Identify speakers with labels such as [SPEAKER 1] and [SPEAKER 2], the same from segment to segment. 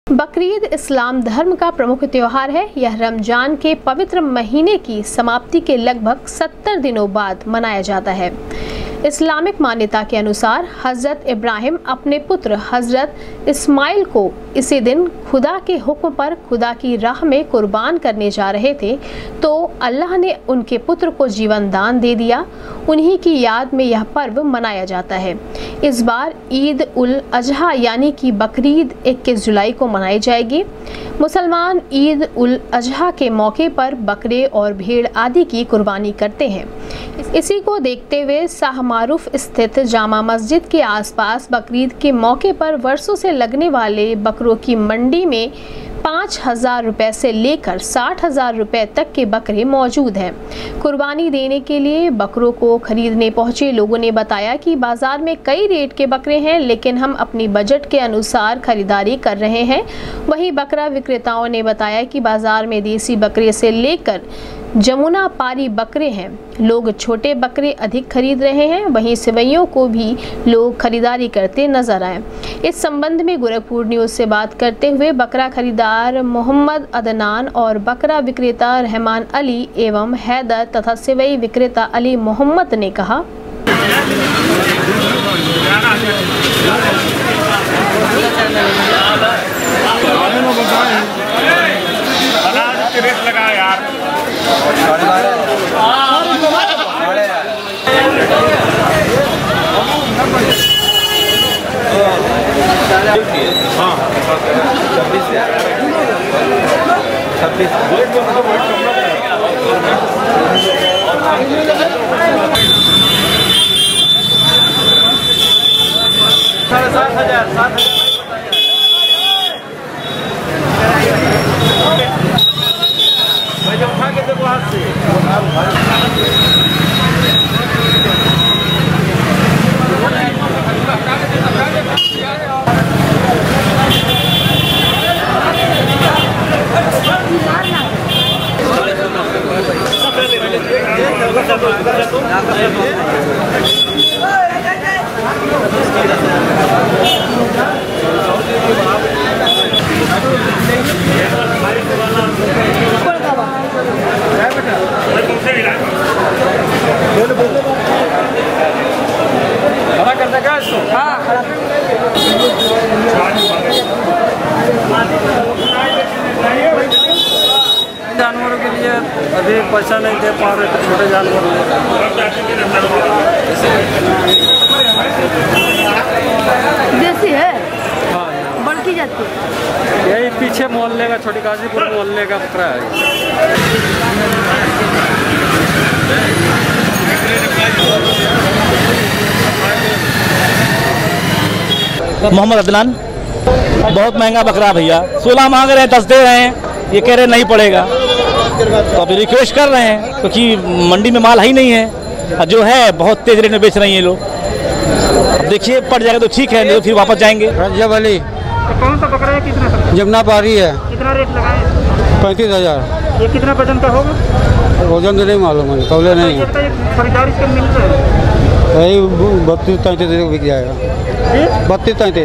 [SPEAKER 1] बकरीद इस्लाम धर्म का प्रमुख त्योहार है। यह रमजान के पवित्र महीने की समाप्ति के लगभग 70 दिनों बाद मनाया जाता है। इस्लामिक मान्यता के अनुसार हज़रत इब्राहिम अपने पुत्र हज़रत इस्माइल को इसी दिन खुदा के हुक्म पर खुदा की राह में कुर्बान करने जा रहे थे, तो अल्लाह ने उनके पुत्र को जीवन दान दे दिया। उन्हीं की याद में यह पर्व मनाया जाता है। इस बार ईद उल अजहा यानी कि बकरीद 21 जुलाई को मनाई जाएगी। मुसलमान ईद उल अजहा के मौके पर बकरे और भेड़ आदि की कुर्बानी करते हैं। इसी को देखते हुए शाहमारूफ स्थित जामा मस्जिद के आसपास बकरीद के मौके पर वर्षों से लगने वाले बकरों की मंडी में 5,000 रुपये से लेकर 60,000 रुपये तक के बकरे मौजूद हैं। कुर्बानी देने के लिए बकरों को खरीदने पहुंचे लोगों ने बताया कि बाजार में कई रेट के बकरे हैं, लेकिन हम अपनी बजट के अनुसार खरीदारी कर रहे हैं। वहीं बकरा विक्रेताओं ने बताया कि बाजार में देसी बकरे से लेकर जमुना पारी बकरे हैं। लोग छोटे बकरे अधिक खरीद रहे हैं। वहीं सेवैयों को भी लोग खरीदारी करते नजर आए। इस संबंध में गोरखपुर न्यूज़ से बात करते हुए बकरा खरीदार मोहम्मद अदनान और बकरा विक्रेता रहमान अली एवं हैदर तथा सेवई विक्रेता अली मोहम्मद ने कहा,
[SPEAKER 2] जानवरों के लिए अभी पैसा नहीं दे पा रहे थे, छोटे जानवर
[SPEAKER 3] देसी है।
[SPEAKER 2] हाँ,
[SPEAKER 3] बड़की जाती है।
[SPEAKER 2] यही पीछे मोहल्ले का छोटी गाजीपुर मोहल्ले का बकरा है।
[SPEAKER 4] मोहम्मद अदनान। बहुत महंगा बकरा भैया, 16 मांग रहे हैं, 10 दे रहे हैं, ये कह रहे नहीं पड़ेगा। तो अभी रिक्वेस्ट कर रहे हैं क्योंकि मंडी में माल ही नहीं है, और जो है बहुत तेज रेट में बेच रही हैं लोग। अब देखिए पड़ जाएगा तो ठीक है, नहीं तो फिर वापस जाएंगे।
[SPEAKER 5] रजब अली।
[SPEAKER 2] तो कौन सा बकरा है, कितना
[SPEAKER 5] जमुना पारी है।
[SPEAKER 2] कितना रेट लगाए?
[SPEAKER 5] 35,000।
[SPEAKER 2] ये कितना वजन का होगा?
[SPEAKER 5] वजन तो नहीं मालूम है, तौले नहीं।
[SPEAKER 2] खरीदारी से मिल रहा है
[SPEAKER 5] वही 32-33 बिक जाएगा। 32-33।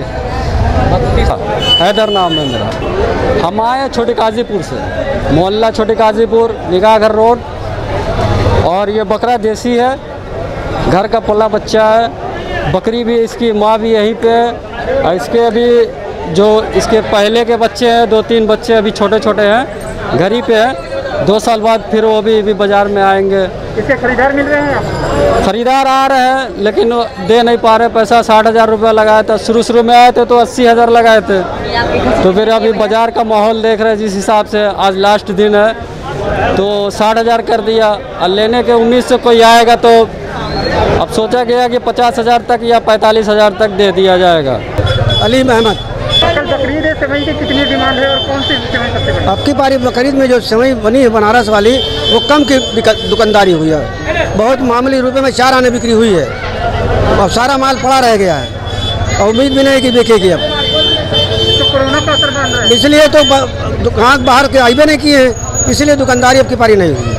[SPEAKER 5] हैदर नाम है मेरा।
[SPEAKER 6] हम आए छोटे काजीपुर से, मोहल्ला छोटे काजीपुर, निगाह घर रोड। और ये बकरा देसी है, घर का पला बच्चा है। बकरी भी, इसकी माँ भी यहीं पे है। और इसके अभी जो इसके पहले के बच्चे हैं, 2-3 बच्चे अभी छोटे छोटे हैं, घर ही पे है। 2 साल बाद फिर वो भी बाज़ार में आएंगे।
[SPEAKER 2] इसके खरीदार मिल रहे हैं?
[SPEAKER 6] खरीदार आ रहे हैं लेकिन दे नहीं पा रहे पैसा। 60,000 रुपया लगाया था, शुरू में आए थे तो 80,000 लगाए थे। तो फिर अभी बाज़ार का माहौल देख रहे हैं, जिस हिसाब से आज लास्ट दिन है तो 60,000 कर दिया। और लेने के उम्मीद से कोई आएगा तो अब सोचा गया कि 50,000 तक या 45,000 तक दे दिया जाएगा।
[SPEAKER 5] अली महमद।
[SPEAKER 2] बकरीद सेवई की कितनी डिमांड है और कौन सी सेवई सबसे बड़ी?
[SPEAKER 5] आपकी बारी बकरीद में जो सेवई बनी है बनारस वाली, वो कम की दुकानदारी हुई है। बहुत मामूली रुपए में 4 आने बिक्री हुई है। अब सारा माल पड़ा रह गया है और उम्मीद भी नहीं कि बिकेगी। अब
[SPEAKER 2] तो कोरोना का असर बन रहा है,
[SPEAKER 5] इसलिए तो दुकान बाहर के आइबे नहीं किए हैं, इसलिए दुकानदारी अब की पारी नहीं हुई।